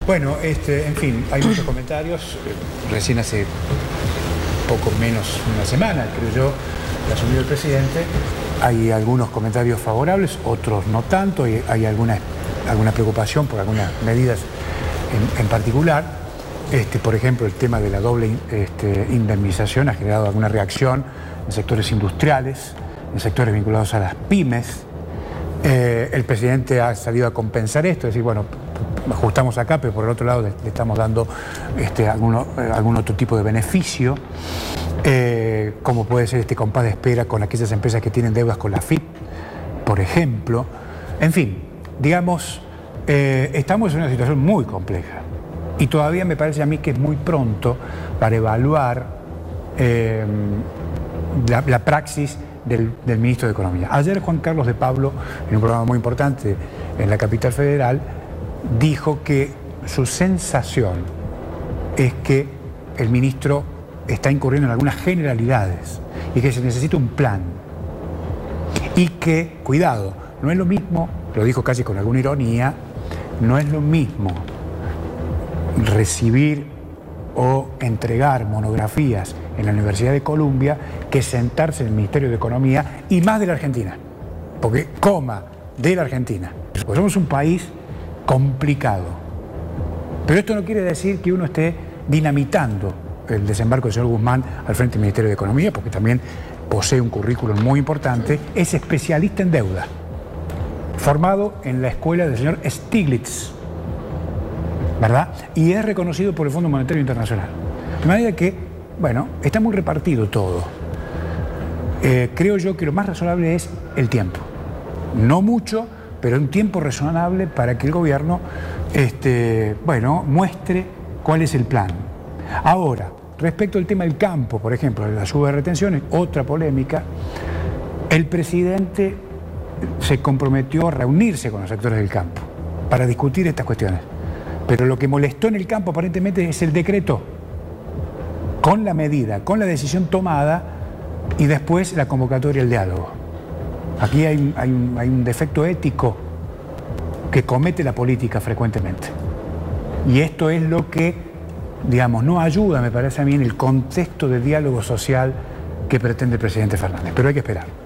Bueno, en fin, hay muchos comentarios. Recién hace poco menos de una semana, creo yo, que asumió el presidente. Hay algunos comentarios favorables, otros no tanto. Hay alguna preocupación por algunas medidas en particular. Por ejemplo, el tema de la doble indemnización ha generado alguna reacción en sectores industriales, en sectores vinculados a las pymes. El presidente ha salido a compensar esto, es decir, bueno, ajustamos acá, pero por el otro lado le estamos dando algún otro tipo de beneficio, como puede ser este compás de espera con aquellas empresas que tienen deudas con la AFIP, por ejemplo. En fin, digamos, estamos en una situación muy compleja y todavía me parece a mí que es muy pronto para evaluar la praxis del ministro de Economía. Ayer Juan Carlos de Pablo, en un programa muy importante en la capital federal, dijo que su sensación es que el ministro está incurriendo en algunas generalidades y que se necesita un plan. Y que, cuidado, no es lo mismo, lo dijo casi con alguna ironía, no es lo mismo recibir o entregar monografías en la Universidad de Columbia que sentarse en el Ministerio de Economía y más de la Argentina. Porque, de la Argentina. Porque somos un país complicado. Pero esto no quiere decir que uno esté dinamitando el desembarco del señor Guzmán al frente del Ministerio de Economía, porque también posee un currículum muy importante, es especialista en deuda, formado en la escuela del señor Stiglitz, ¿verdad? Y es reconocido por el Fondo Monetario Internacional. De manera que, bueno, está muy repartido todo. Creo yo que lo más razonable es el tiempo. No mucho, pero un tiempo razonable para que el gobierno, muestre cuál es el plan. Ahora, respecto al tema del campo, por ejemplo, de la suba de retenciones, otra polémica, el presidente se comprometió a reunirse con los sectores del campo para discutir estas cuestiones. Pero lo que molestó en el campo aparentemente es el decreto, con la medida, con la decisión tomada y después la convocatoria al diálogo. Aquí hay un defecto ético que comete la política frecuentemente. Y esto es lo que, digamos, no ayuda, me parece a mí, en el contexto de diálogo social que pretende el presidente Fernández. Pero hay que esperar.